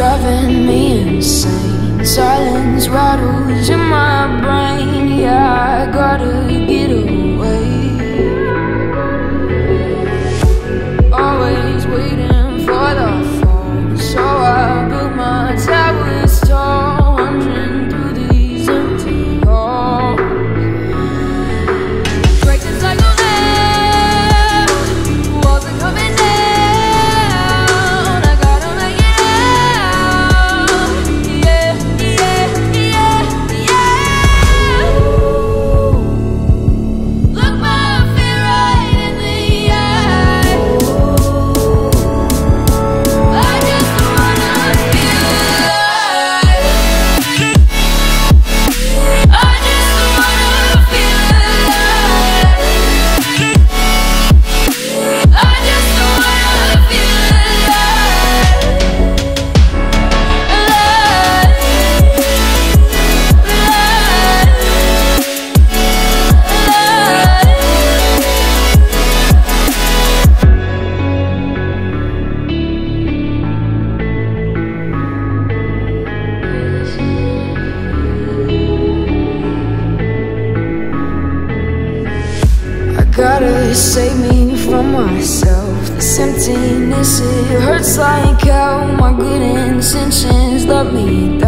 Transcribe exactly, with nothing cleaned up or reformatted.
driving me insane. Silence rattles in my brain. Yeah, I gotta get away. Always waiting for the phone, so I built my towers tall, wandering through these empty halls. Break the cycle now, walls are coming down. I gotta make it out. Yeah, yeah, yeah, yeah. Look my fear right in the eye. I just wanna feel alive. I just wanna feel alive. I just wanna feel I gotta save me from myself. This emptiness, it hurts like hell. My good intentions let me